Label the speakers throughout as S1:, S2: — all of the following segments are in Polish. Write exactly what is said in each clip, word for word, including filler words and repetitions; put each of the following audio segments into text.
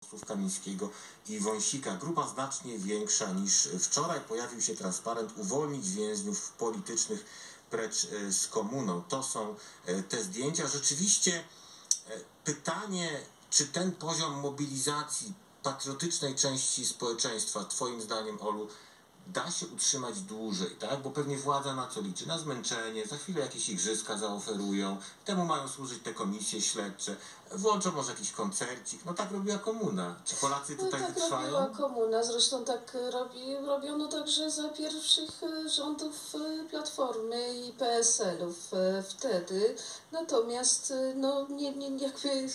S1: Kamińskiego i Wąsika. Grupa znacznie większa niż wczoraj. Pojawił się transparent uwolnić więźniów politycznych precz z komuną. To są te zdjęcia. Rzeczywiście pytanie, czy ten poziom mobilizacji patriotycznej części społeczeństwa, twoim zdaniem, Olu, da się utrzymać dłużej, tak? Bo pewnie władza na co liczy? Na zmęczenie, za chwilę jakieś igrzyska zaoferują, temu mają służyć te komisje śledcze, włączą może jakiś koncercik, no tak robiła komuna. Czy Polacy tutaj
S2: no, tak
S1: wytrwają?
S2: robiła komuna, zresztą tak robi, robiono także za pierwszych rządów Platformy i P S L-ów wtedy, natomiast no nie, nie jakby...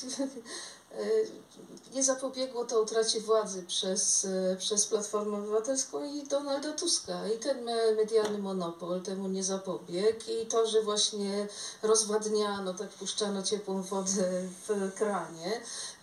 S2: nie zapobiegło to utracie władzy przez, przez Platformę Obywatelską i Donalda Tuska. I ten medialny monopol temu nie zapobiegł. I to, że właśnie rozwadniano, tak puszczano ciepłą wodę w kranie,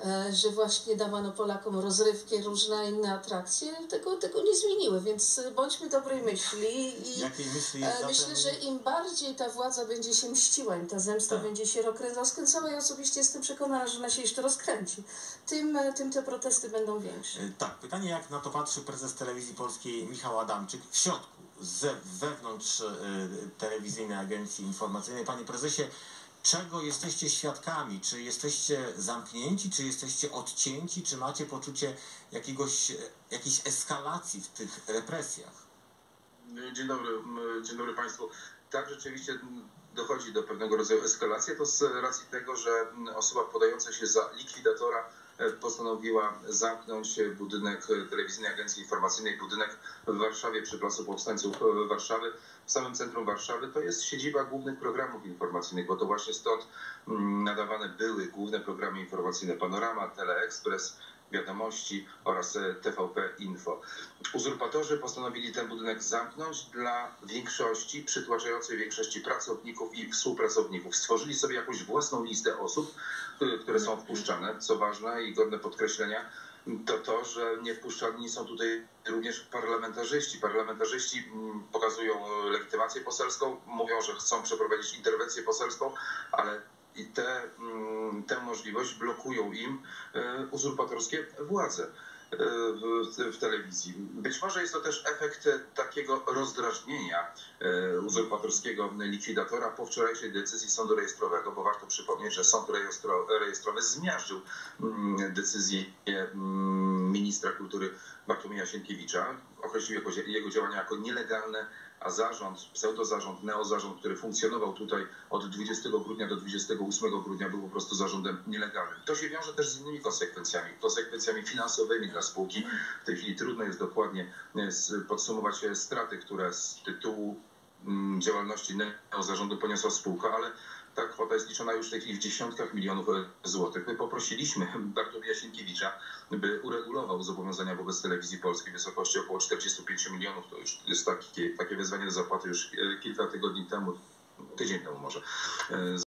S2: że właśnie dawano Polakom rozrywki, różne inne atrakcje, tego, tego nie zmieniły. Więc bądźmy dobrej myśli. I
S1: Jakiej myśli jest
S2: myślę, że im bardziej ta władza będzie się mściła, im ta zemsta tak. będzie się rozkręcała, ja osobiście jestem przekonana, że ona się jeszcze rozkręci, tym, tym te protesty będą większe.
S1: Tak, pytanie, jak na to patrzy prezes Telewizji Polskiej Michał Adamczyk w środku, ze, wewnątrz y, telewizyjnej agencji informacyjnej. Panie prezesie, czego jesteście świadkami? Czy jesteście zamknięci, czy jesteście odcięci, czy macie poczucie jakiegoś, jakiejś eskalacji w tych represjach?
S3: Dzień dobry, dzień dobry Państwu. Tak, rzeczywiście dochodzi do pewnego rodzaju eskalacji, to z racji tego, że osoba podająca się za likwidatora postanowiła zamknąć budynek Telewizyjnej Agencji Informacyjnej, budynek w Warszawie przy Placu Powstańców Warszawy, w samym centrum Warszawy. To jest siedziba głównych programów informacyjnych, bo to właśnie stąd nadawane były główne programy informacyjne Panorama, Teleexpress, Wiadomości oraz T V P Info. Uzurpatorzy postanowili ten budynek zamknąć dla większości, przytłaczającej większości pracowników i współpracowników. Stworzyli sobie jakąś własną listę osób, które są wpuszczane. Co ważne i godne podkreślenia, to to, że nie wpuszczani są tutaj również parlamentarzyści. Parlamentarzyści pokazują legitymację poselską, mówią, że chcą przeprowadzić interwencję poselską, ale i te, tę możliwość blokują im uzurpatorskie władze w, w telewizji. Być może jest to też efekt takiego rozdrażnienia uzurpatorskiego likwidatora po wczorajszej decyzji sądu rejestrowego, bo warto przypomnieć, że sąd rejestro, rejestrowy zmiażdżył decyzję ministra kultury Bartłomieja Sienkiewicza, określił jego działania jako nielegalne, a zarząd, pseudozarząd, neozarząd, który funkcjonował tutaj od dwudziestego grudnia do dwudziestego ósmego grudnia, był po prostu zarządem nielegalnym. To się wiąże też z innymi konsekwencjami, konsekwencjami finansowymi dla spółki. W tej chwili trudno jest dokładnie podsumować straty, które z tytułu działalności neozarządu poniosła spółka, ale ta kwota jest liczona już w tej chwili w dziesiątkach milionów złotych. My poprosiliśmy Bartłomieja Sienkiewicza, by uregulował zobowiązania wobec Telewizji Polskiej w wysokości około czterdziestu pięciu milionów. To już jest takie, takie wezwanie do zapłaty już kilka tygodni temu, tydzień temu może.